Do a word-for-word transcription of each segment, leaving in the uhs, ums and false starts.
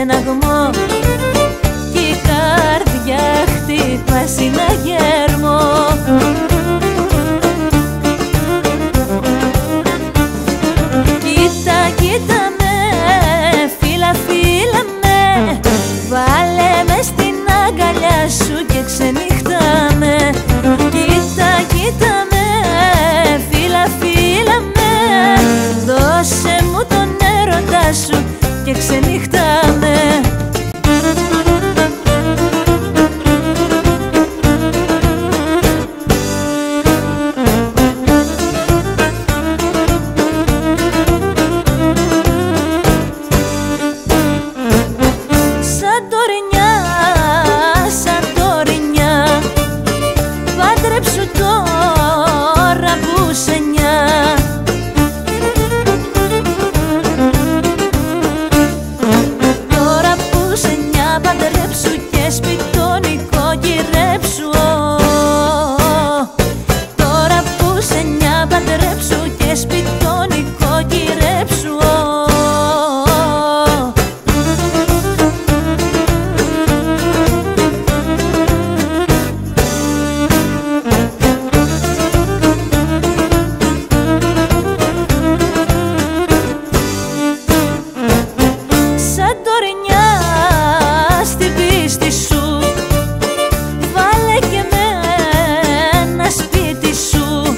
στεναγμό κι η καρδιά χτυπά συναγερμό. Κοίτα, κοίτα με, φίλα, φίλα με, βάλε με στην αγκαλιά σου και ξενύχταμε. Κοίτα, κοίτα με, φίλα, φίλα με, δώσε μου τον έρωτά σου και ξενύχταμε. Πάντρεψου τώρα που σε νιά. Τώρα που σε νιά παντρέψου και σπιτονικό γυρέψου. Τώρα που σε νιά παντρέψου και σπιτονικό γυρέψου. Στην πίστη σου βάλε και μένα σπίτι σου.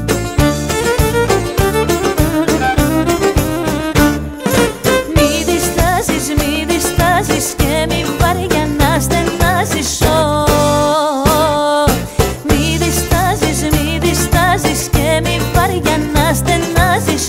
Μη διστάζεις, μη διστάζεις και μη βαριά να στενάζεις. Μη διστάζεις, μη διστάζεις και μη βαριά να στενάζεις.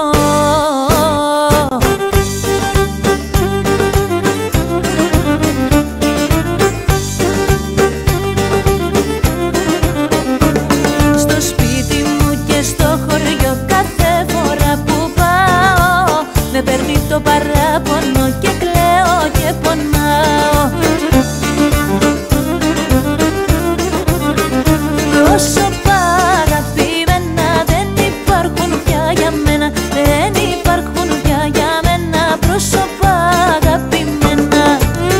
Με παίρνει το παράπονο και κλαίω και πονάω. Πρόσωπα αγαπημένα δεν υπάρχουν πια για μένα. Δεν υπάρχουν πια για μένα πρόσωπα αγαπημένα.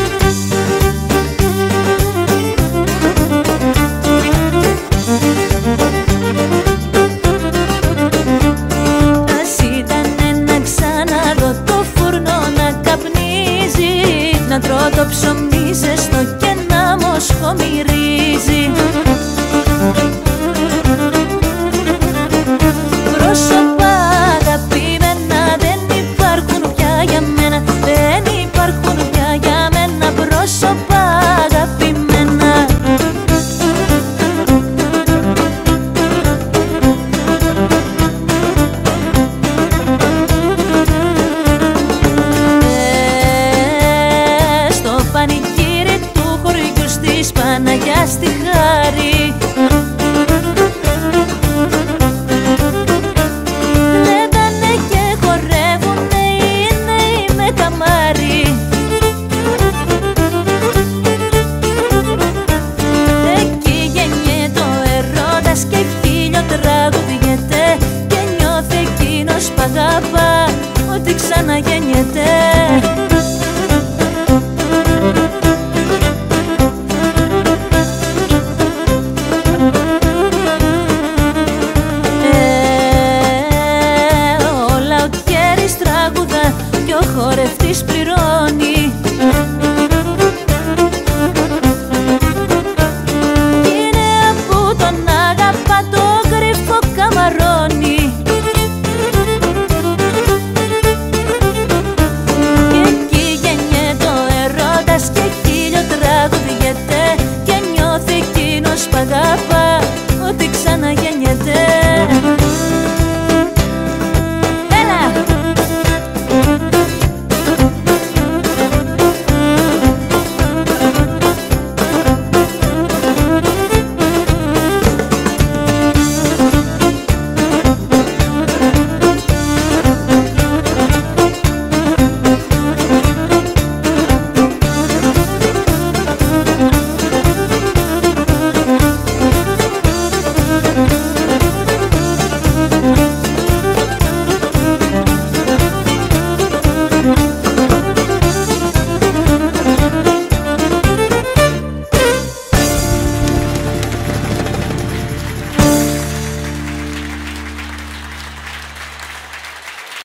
Να τρώω το ψωμί ζεστό και να μοσχο μυρίζει. Πρόσωπα αγαπημένα δεν υπάρχουν πια για μένα. Δεν υπάρχουν πια για μένα πρόσωπα αγαπημένα. Πανηγύρι του χωριού στις Παναγιά στη Χάρη. Λέγανε και χορεύουνε οι νέοι με καμάρι. Εκεί γεννιέται ο ερωτάς και χίλιο τραγουδιέται και νιώθει εκείνος που αγαπά ότι ξαναγεννιέται. Τραγουδά κι ο χορευτής πληρώνει.